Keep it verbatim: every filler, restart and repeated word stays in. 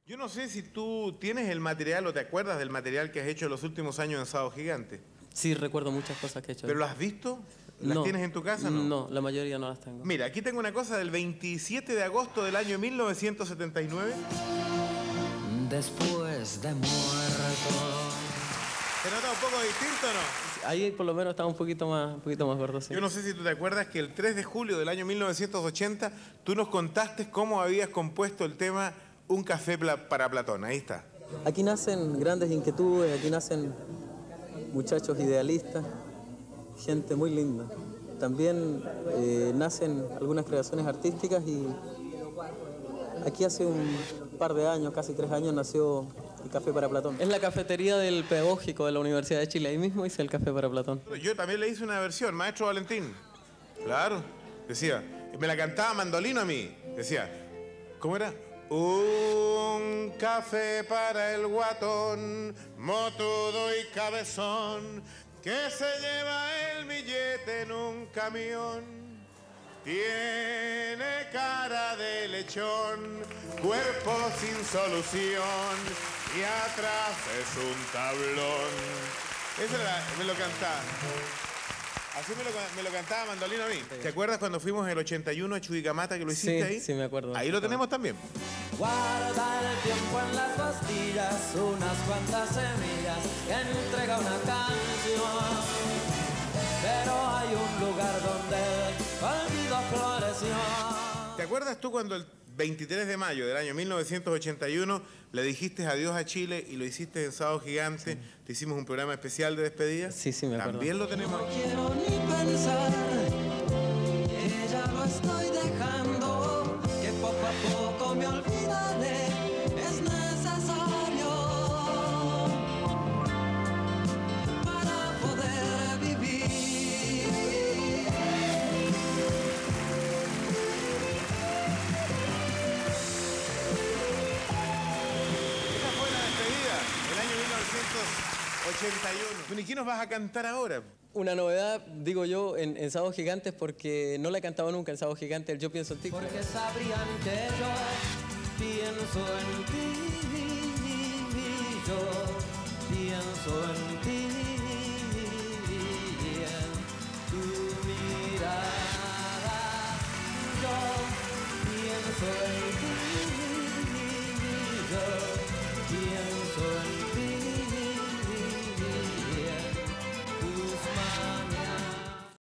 Yo no sé si tú tienes el material o te acuerdas del material que has hecho en los últimos años en Sábado Gigante. Sí, recuerdo muchas cosas que he hecho. ¿Pero lo has visto? ¿Las no, tienes en tu casa? No, no, la mayoría no las tengo. Mira, aquí tengo una cosa del veintisiete de agosto del año mil novecientos setenta y nueve. Después de muerto. ¿Te nota un poco distinto o no? Ahí por lo menos está un poquito más, un poquito más gordo, sí. Yo no sé si tú te acuerdas que el tres de julio del año mil novecientos ochenta tú nos contaste cómo habías compuesto el tema Un café para Platón. Ahí está. Aquí nacen grandes inquietudes, aquí nacen muchachos idealistas, gente muy linda. También eh, nacen algunas creaciones artísticas y aquí hace un par de años, casi tres años, nació el Café para Platón. Es la cafetería del Pedagógico de la Universidad de Chile. Ahí mismo hice el Café para Platón. Yo también le hice una versión, Maestro Valentín. Claro, decía, me la cantaba Mandolino a mí. Decía, ¿cómo era? Un café para el guatón, motudo y cabezón, que se lleva el billete en un camión. Tiene cara de lechón, cuerpo sin solución, y atrás es un tablón. Eso era, me lo cantaba. Así me lo, me lo cantaba Mandolino a mí. Sí. ¿Te acuerdas cuando fuimos en el ochenta y uno a Chuquicamata que lo hiciste sí, ahí? Sí, me acuerdo. Ahí lo tenemos también. Guarda el tiempo en las pastillas, unas cuantas semillas que entrega una canción. Pero hay un lugar donde el olvido floreció. ¿Te acuerdas tú cuando el veintitrés de mayo del año mil novecientos ochenta y uno le dijiste adiós a Chile y lo hiciste en Sábado Gigante? Sí. Te hicimos un programa especial de despedida. Sí, sí, me acuerdo. También lo tenemos aquí. No quiero ni pensar que ya lo estoy dejando, que poco a poco me olvidaré. Es necesario para poder vivir. Esa fue la despedida del año mil novecientos ochenta y uno. Bueno, ¿y qué nos vas a cantar ahora? Una novedad, digo yo, en, en Sábados Gigantes, porque no la he cantado nunca en Sábados Gigantes, el Yo Pienso en Ti. Porque sabrían que yo pienso en ti, yo pienso en ti, en tu mirada, yo pienso en ti.